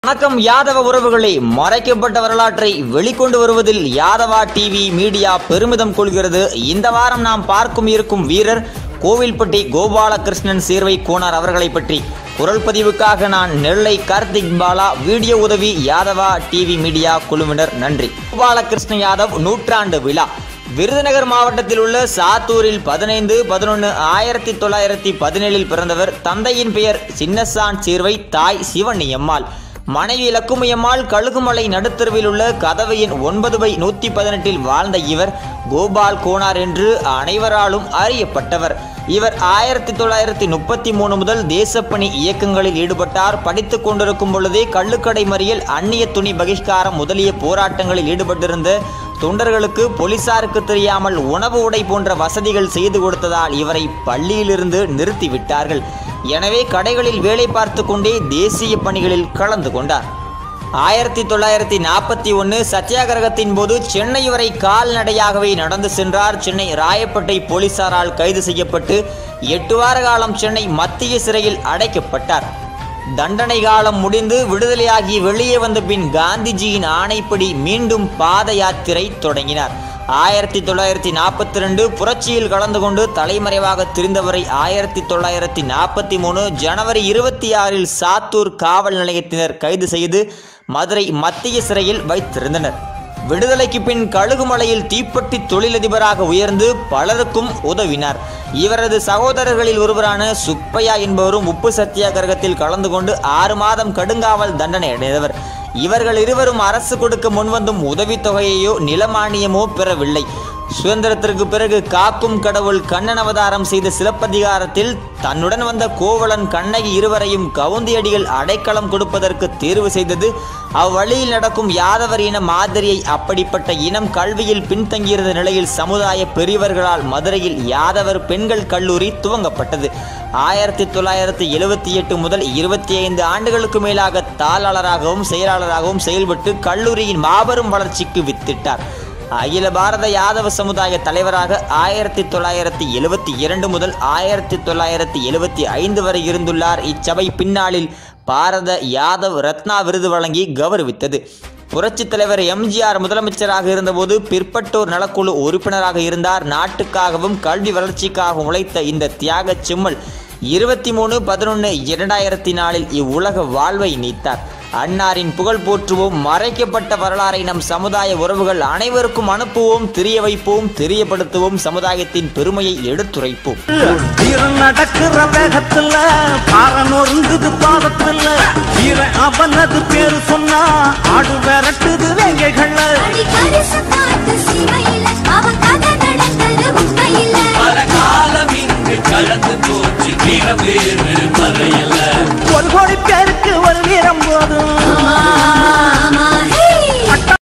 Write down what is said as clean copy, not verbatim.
வணக்கம் யாதவ உறவுகளே, மறைக்கப்பட்ட வரலாற்றை வெளிக்கொண்டு வருவதில் யாதவா டிவி மீடியா பெருமிதம் கொள்கிறது. இந்த வாரம் நாம் பார்க்கும் இருக்கும் வீரர் கோவில்பட்டி கோபாலகிருஷ்ணன் சீர்வை கோனார் அவர்களை பற்றி. குரல் பதிவுக்காக நான் நெல்லை கார்த்திக் பாலா, வீடியோ உதவி யாதவா டிவி மீடியா குழுவினர். நன்றி. கோபாலகிருஷ்ண யாதவ் நூற்றாண்டு விழா. விருதுநகர் மாவட்டத்தில் உள்ள சாத்தூரில் 15/11/1917 பிறந்தவர். தந்தையின் பெயர் சின்னசான் சீர்வை, தாய் சிவனியம்மாள், மனைவி லக்குமியம்மாள். கழுகுமலை நடுத்தருவில் உள்ள கதவு எண் 9/118 வாழ்ந்த இவர் கோபால் கோனார் என்று அனைவராலும் அறியப்பட்டவர். இவர் 1933 முதல் தேசப்பணி இயக்கங்களில் ஈடுபட்டார். படித்துக் கொண்டிருக்கும் பொழுதே கள்ளுக்கடை மறியல், அந்நிய துணி பகிஷ்காரம் முதலிய போராட்டங்களில் ஈடுபட்டிருந்த தொண்டர்களுக்கு போலீசாருக்கு தெரியாமல் உணவு உடை போன்ற வசதிகள் செய்து கொடுத்ததால் இவரை பள்ளியிலிருந்து நிறுத்திவிட்டார்கள். எனவே கடைகளில் வேலை பார்த்து கொண்டே தேசிய பணிகளில் கலந்து கொண்டார். 1941 சத்தியாகிரகத்தின் போது சென்னை வரை கால்நடையாகவே நடந்து சென்றார். சென்னை ராயப்பேட்டை போலீசாரால் கைது செய்யப்பட்டு 8 வார காலம் சென்னை மத்திய சிறையில் அடைக்கப்பட்டார். தண்டனை காலம் முடிந்து விடுதலையாகி வெளியே வந்த பின் காந்திஜியின் ஆணைப்படி மீண்டும் பாத யாத்திரை தொடங்கினார். 1942 புரட்சியில் கலந்து கொண்டு தலைமறைவாக திரிந்தவரை 1943 ஜனவரி 26 சாத்தூர் காவல் நிலையத்தினர் கைது செய்து மதுரை மத்திய சிறையில் வைத்திருந்தனர். விடுதலைக்கு பின் கழுகுமலையில் தீப்பெட்டி தொழிலதிபராக உயர்ந்து பலருக்கும் உதவினார். இவரது சகோதரர்களில் ஒருவரான சுப்பையா என்பவரும் உப்பு சத்தியாகிரகத்தில் கலந்து கொண்டு 6 மாதம் கடுங்காவல் தண்டனை அடைந்தவர். இவர்கள் இருவரும் அரசு கொடுக்க முன்வந்தும் உதவித்தொகையோ நிலமானியமோ பெறவில்லை. சுதந்திரத்திற்கு பிறகு காக்கும் கடவுள் கண்ணன் அவதாரம் செய்த சிலப்பதிகாரத்தில் தன்னுடன் வந்த கோவலன் கண்ணகி இருவரையும் கவுந்தியடிகள் அடைக்கலம் கொடுப்பதற்கு தேர்வு செய்தது. அவ்வழியில் நடக்கும் யாதவர் இன மாதிரியை அப்படிப்பட்ட இனம் கல்வியில் பின்தங்கியிருந்த நிலையில் சமுதாய பெரியவர்களால் மதுரையில் யாதவர் பெண்கள் கல்லூரி துவங்கப்பட்டது. 1978 முதல் 25 ஆண்டுகளுக்கு மேலாக தாளாளராகவும் செயலாளராகவும் செயல்பட்டு கல்லூரியின் மாபெரும் வளர்ச்சிக்கு வித்திட்டார். அகில பாரத யாதவ சமுதாய தலைவராக 1972 முதல் 1975 வரை இருந்துள்ளார். இச்சபை பின்னாளில் பாரத யாதவ் ரத்னா விருது வழங்கி கௌரவித்தது. புரட்சித் தலைவர் எம்ஜிஆர் முதலமைச்சராக இருந்தபோது பிற்பட்டோர் நலக்குழு உறுப்பினராக இருந்தார். நாட்டுக்காகவும் கல்வி வளர்ச்சிக்காகவும் உழைத்த இந்த தியாக செம்மல் 23/11/2004 இவ்வுலக வாழ்வை நீத்தார். அன்னாரின் புகழ் போற்றுவோம். மறைக்கப்பட்ட வரலாறை நம் சமுதாய உறவுகள் அனைவருக்கும் அனுப்புவோம், தெரிய வைப்போம், தெரியப்படுத்துவோம், சமுதாயத்தின் பெருமையை எடுத்துரைப்போம். நடக்கிற வேகத்துல பாரனொருங்குது பாதத்துல அவனது பேரு சொன்னா ஆடு விரட்டுது வேங்கைகள்.